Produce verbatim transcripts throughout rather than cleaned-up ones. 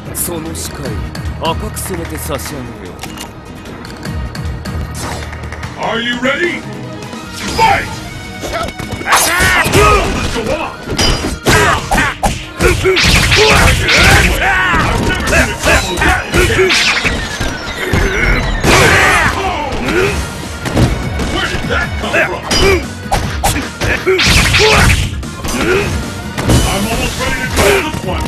その視界赤く染めて差し上げよう。 Are you ready? Fight! Let's go on! I've never seen a combo that intense. Where did that come from? I'm almost ready to go this one.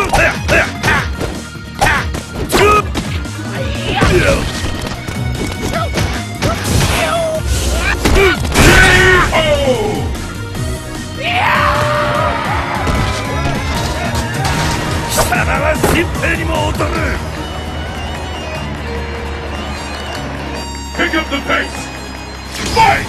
Pick up the pace! Fight!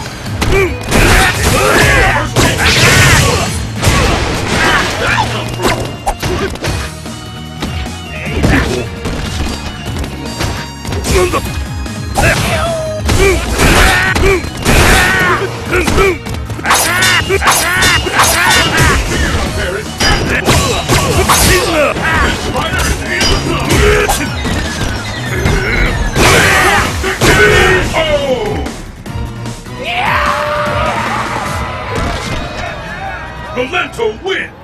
Rolento wins!